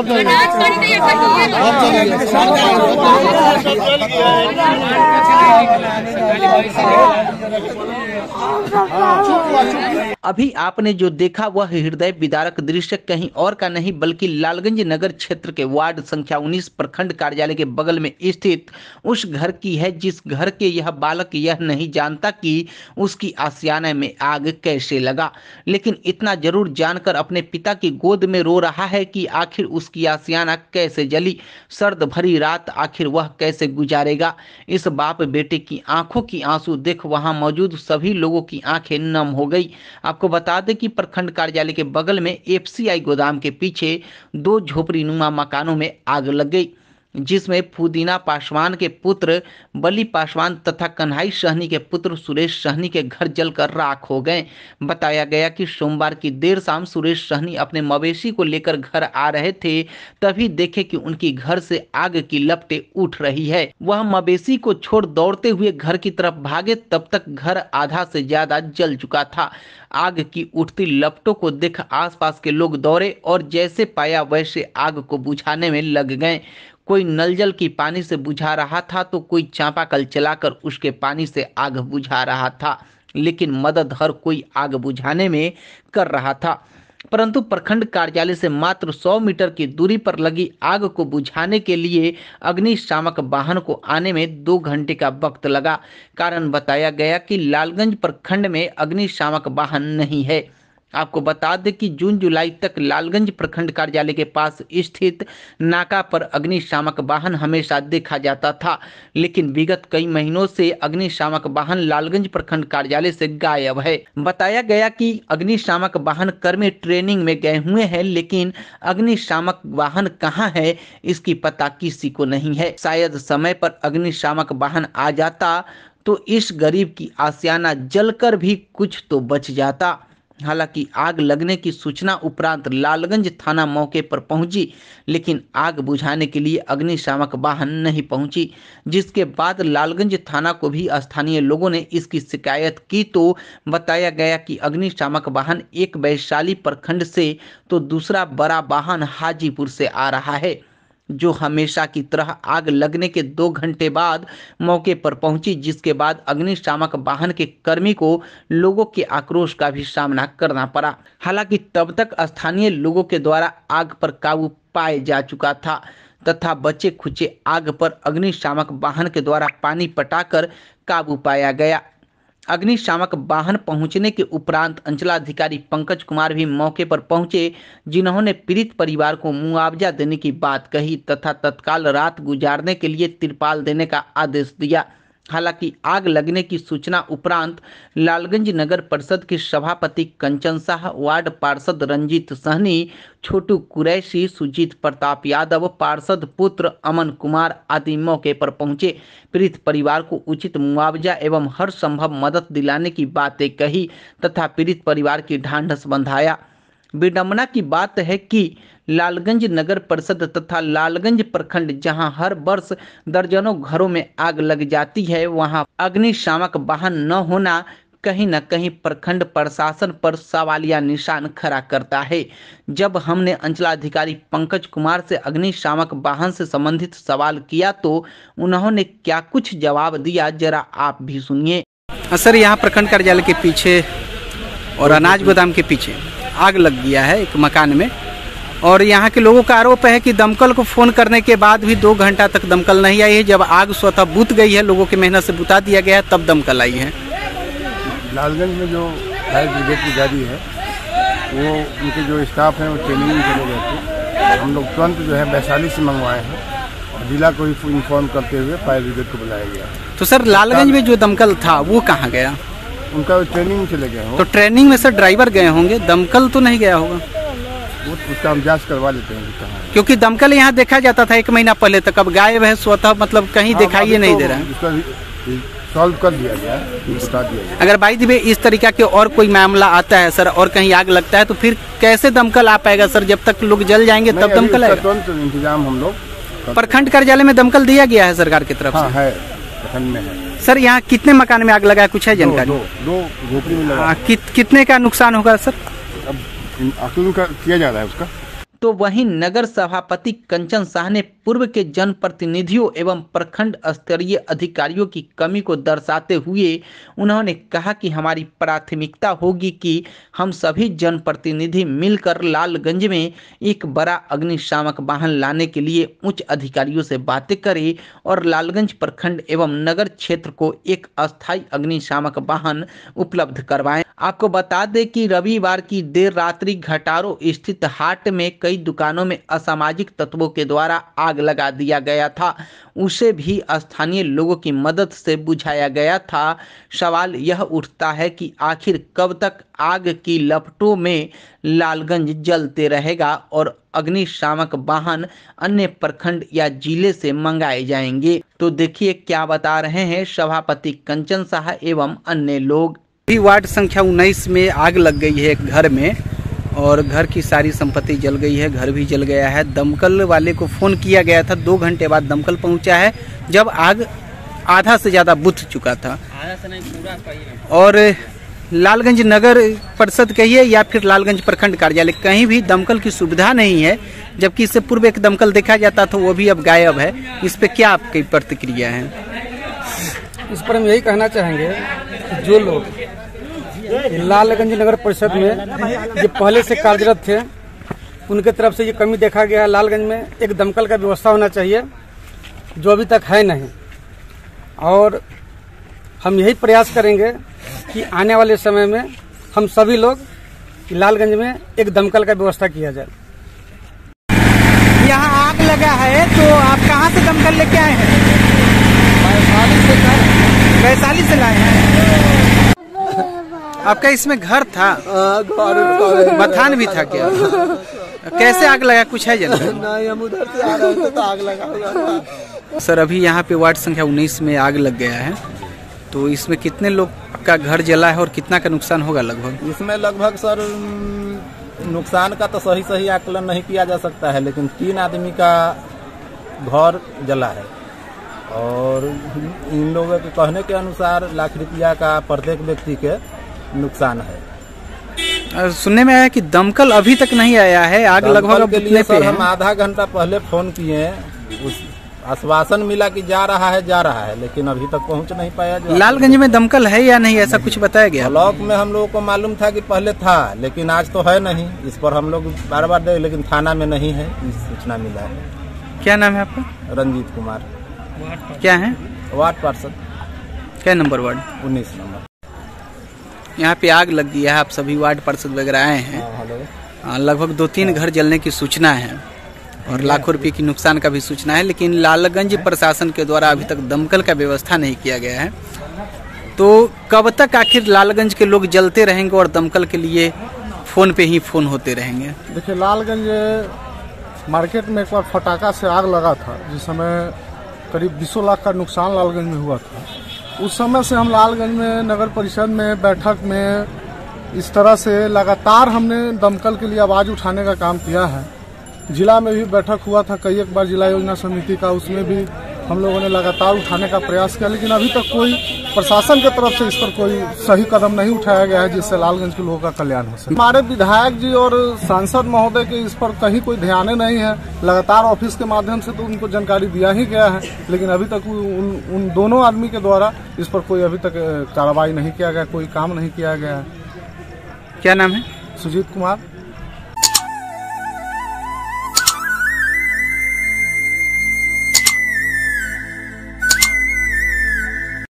अभी आपने जो देखा वह हृदय विदारक दृश्य कहीं और का नहीं बल्कि लालगंज नगर क्षेत्र के वार्ड संख्या 19 प्रखंड कार्यालय के बगल में स्थित उस घर की है, जिस घर के यह बालक यह नहीं जानता कि उसकी आशियाने में आग कैसे लगा, लेकिन इतना जरूर जानकर अपने पिता की गोद में रो रहा है कि आखिर उसकी आशियाना कैसे जली, सर्द भरी रात आखिर वह कैसे गुजारेगा। इस बाप बेटे की आंखों की आंसू देख वहां मौजूद सभी लोगों की आंखें नम हो गई। आपको बता दें कि प्रखंड कार्यालय के बगल में एफसीआई गोदाम के पीछे 2 झोपड़ीनुमा मकानों में आग लग गई, जिसमें फुदीना पासवान के पुत्र बली पासवान तथा कन्हई सहनी के पुत्र सुरेश सहनी के घर जलकर राख हो गए। बताया गया कि सोमवार की देर शाम सुरेश सहनी अपने मवेशी को लेकर घर आ रहे थे, तभी देखे कि उनकी घर से आग की लपटें उठ रही है। वह मवेशी को छोड़ दौड़ते हुए घर की तरफ भागे, तब तक घर आधा से ज्यादा जल चुका था। आग की उठती लपटों को देख आसपास के लोग दौड़े और जैसे पाया वैसे आग को बुझाने में लग गए। कोई नल जल की पानी से बुझा रहा था तो कोई चापाकल चलाकर उसके पानी से आग बुझा रहा था, लेकिन मदद हर कोई आग बुझाने में कर रहा था, परंतु प्रखंड कार्यालय से मात्र 100 मीटर की दूरी पर लगी आग को बुझाने के लिए अग्निशामक वाहन को आने में 2 घंटे का वक्त लगा। कारण बताया गया कि लालगंज प्रखंड में अग्निशामक वाहन नहीं है। आपको बता दें कि जून जुलाई तक लालगंज प्रखंड कार्यालय के पास स्थित नाका पर अग्निशामक वाहन हमेशा देखा जाता था, लेकिन विगत कई महीनों से अग्निशामक वाहन लालगंज प्रखंड कार्यालय से गायब है। बताया गया कि अग्निशामक वाहन कर्मी ट्रेनिंग में गए हुए हैं, लेकिन अग्निशामक वाहन कहां है इसकी पता किसी को नहीं है। शायद समय पर अग्निशामक वाहन आ जाता तो इस गरीब की आशियाना जलकर भी कुछ तो बच जाता। हालांकि आग लगने की सूचना उपरांत लालगंज थाना मौके पर पहुंची, लेकिन आग बुझाने के लिए अग्निशामक वाहन नहीं पहुंची, जिसके बाद लालगंज थाना को भी स्थानीय लोगों ने इसकी शिकायत की तो बताया गया कि अग्निशामक वाहन एक वैशाली प्रखंड से तो दूसरा बड़ा वाहन हाजीपुर से आ रहा है, जो हमेशा की तरह आग लगने के 2 घंटे बाद मौके पर पहुंची, जिसके बाद अग्निशामक वाहन के कर्मी को लोगों के आक्रोश का भी सामना करना पड़ा। हालांकि तब तक स्थानीय लोगों के द्वारा आग पर काबू पाए जा चुका था तथा बचे खुचे आग पर अग्निशामक वाहन के द्वारा पानी पटाकर काबू पाया गया। अग्निशामक वाहन पहुंचने के उपरांत अंचलाधिकारी पंकज कुमार भी मौके पर पहुंचे, जिन्होंने पीड़ित परिवार को मुआवजा देने की बात कही तथा तत्काल रात गुजारने के लिए तिरपाल देने का आदेश दिया। हालांकि आग लगने की सूचना उपरांत लालगंज नगर परिषद के सभापति कंचन शाह, वार्ड पार्षद रंजीत सहनी, छोटू कुरैशी, सुजीत प्रताप यादव, पार्षद पुत्र अमन कुमार आदि मौके पर पहुंचे। पीड़ित परिवार को उचित मुआवजा एवं हर संभव मदद दिलाने की बातें कही तथा पीड़ित परिवार की ढांढस बंधाया। विडंबना की बात है कि लालगंज नगर परिषद तथा लालगंज प्रखंड, जहां हर वर्ष दर्जनों घरों में आग लग जाती है, वहां अग्निशामक वाहन न होना कहीं न कहीं प्रखंड प्रशासन पर सवालिया निशान खड़ा करता है। जब हमने अंचलाधिकारी पंकज कुमार से अग्निशामक वाहन से संबंधित सवाल किया तो उन्होंने क्या कुछ जवाब दिया, जरा आप भी सुनिए। सर, यहाँ प्रखंड कार्यालय के पीछे और अनाज गोदाम के पीछे आग लग गया है एक मकान में, और यहाँ के लोगों का आरोप है कि दमकल को फोन करने के बाद भी 2 घंटा तक दमकल नहीं आई है। जब आग स्वतः बुझ गई है, लोगों की मेहनत से बुता दिया गया है, तब दमकल आई है। लालगंज में जो फायर ब्रिगेड की गाड़ी है, वो उनके जो स्टाफ हैं वो ट्रेनिंग में चले गए थे। हम लोग तुरंत जो है वैशाली से मंगवाए हैं और जिला को इन्फॉर्म करते हुए फायर ब्रिगेड को बुलाया गया। तो सर, लालगंज में जो दमकल था वो कहाँ गया? उनका ट्रेनिंग में चले गए। तो ट्रेनिंग में सर ड्राइवर गए होंगे, दमकल तो नहीं गया होगा? वो उसका हम जांच करवा लेते हैं क्योंकि दमकल यहाँ देखा जाता था 1 महीना पहले तक, अब गायब है स्वतः, मतलब कहीं दिखाई नहीं दे रहा है। उसका सॉल्व कर दिया गया, बता दिया गया। अगर बाई द वे इस तरीका के और कोई मामला आता है सर और कहीं आग लगता है तो फिर कैसे दमकल आ पाएगा सर? जब तक लोग जल जाएंगे तब दमकल आएगा। तुरंत इंतजाम हम लोग प्रखंड कार्यालय में दमकल दिया गया है सरकार की तरफ से? है, प्रखंड में है। सर, यहाँ कितने मकान में आग लगा है, कुछ है जानकारी? 2 झोपड़ी में लगा। कितने का नुकसान होगा सर? अब आकलन किया जा रहा है उसका। तो वहीं नगर सभापति कंचन शाह ने पूर्व के जनप्रतिनिधियों एवं प्रखंड स्तरीय अधिकारियों की कमी को दर्शाते हुए उन्होंने कहा कि हमारी प्राथमिकता होगी कि हम सभी जनप्रतिनिधि मिलकर लालगंज में एक बड़ा अग्निशामक वाहन लाने के लिए उच्च अधिकारियों से बातें करें और लालगंज प्रखंड एवं नगर क्षेत्र को एक अस्थायी अग्निशामक वाहन उपलब्ध करवाएं। आपको बता दें कि रविवार की देर रात्रि घटारो स्थित हाट में कई दुकानों में असामाजिक तत्वों के द्वारा आग लगा दिया गया था। उसे भी स्थानीय लोगों की मदद से बुझाया गया था। सवाल यह उठता है कि आखिर कब तक आग की लपटों में लालगंज जलते रहेगा और अग्निशामक वाहन अन्य प्रखंड या जिले से मंगाए जाएंगे। तो देखिए क्या बता रहे हैं सभापति कंचन शाह एवं अन्य लोग। वार्ड संख्या 19 में आग लग गई है एक घर में और घर की सारी संपत्ति जल गई है, घर भी जल गया है। दमकल वाले को फोन किया गया था, 2 घंटे बाद दमकल पहुंचा है जब आग आधा से ज्यादा बुझ चुका था। और लालगंज नगर परिषद कहिए या फिर लालगंज प्रखंड कार्यालय कहीं भी दमकल की सुविधा नहीं है, जबकि इससे पूर्व एक दमकल देखा जाता था वो भी अब गायब है। इस पे क्या आपकी प्रतिक्रिया है? इस पर हम यही कहना चाहेंगे कि जो लोग लालगंज नगर परिषद में जो पहले से कार्यरत थे उनके तरफ से ये कमी देखा गया है। लालगंज में एक दमकल का व्यवस्था होना चाहिए जो अभी तक है नहीं, और हम यही प्रयास करेंगे कि आने वाले समय में हम सभी लोग लालगंज में एक दमकल का व्यवस्था किया जाए। यहाँ आग लगा है तो आप कहाँ से दमकल लेके आए हैं? वैशाली से लाए हैं। आपका इसमें घर था? मथान भी था क्या? कैसे आग लगा, कुछ है जानकारी? नहीं, हम उधर से आ रहे थे तो आग लगा हुआ था। सर अभी यहाँ पे वार्ड संख्या 19 में आग लग गया है, तो इसमें कितने लोग का घर जला है और कितना का नुकसान होगा लगभग? इसमें लगभग सर नुकसान का तो सही आकलन नहीं किया जा सकता है, लेकिन 3 आदमी का घर जला है और इन लोगों के कहने के अनुसार लाख रुपया का प्रत्येक व्यक्ति के नुकसान है। सुनने में आया कि दमकल अभी तक नहीं आया है। आग लगभग कितने पे है? हम आधा घंटा पहले फोन किए, उस आश्वासन मिला कि जा रहा है, लेकिन अभी तक पहुंच नहीं पाया। लालगंज में दमकल है या नहीं, ऐसा कुछ बताया गया? ब्लॉक में हम लोगों को मालूम था कि पहले था, लेकिन आज तो है नहीं। इस पर हम लोग बार देख, लेकिन थाना में नहीं है, इस सूचना मिला है। क्या नाम है आपका? रंजीत कुमार। क्या है? वार्ड पार्षद। क्या नंबर वार्ड? 19 नंबर। यहाँ पे आग लग गई है, आप सभी वार्ड पार्षद वगैरह आए हैं। लगभग 2-3 घर जलने की सूचना है और लाखों रुपए की नुकसान का भी सूचना है, लेकिन लालगंज प्रशासन के द्वारा अभी तक दमकल का व्यवस्था नहीं किया गया है। तो कब तक आखिर लालगंज के लोग जलते रहेंगे और दमकल के लिए फोन पे ही फोन होते रहेंगे? देखिए, लालगंज मार्केट में एक बार फटाका से आग लगा था, जिस समय करीब 200 लाख का नुकसान लालगंज में हुआ था। उस समय से हम लालगंज में नगर परिषद में बैठक में इस तरह से लगातार हमने दमकल के लिए आवाज उठाने का काम किया है। जिला में भी बैठक हुआ था कई एक बार, जिला योजना समिति का, उसमें भी हम लोगों ने लगातार उठाने का प्रयास किया, लेकिन अभी तक कोई प्रशासन की तरफ से इस पर कोई सही कदम नहीं उठाया गया है जिससे लालगंज के लोगों का कल्याण हो सके। हमारे विधायक जी और सांसद महोदय के इस पर कहीं कोई ध्यान नहीं है। लगातार ऑफिस के माध्यम से तो उनको जानकारी दिया ही गया है, लेकिन अभी तक उन दोनों आदमी के द्वारा इस पर कोई अभी तक कार्रवाई नहीं किया गया, कोई काम नहीं किया गया है। क्या नाम है? सुजीत कुमार।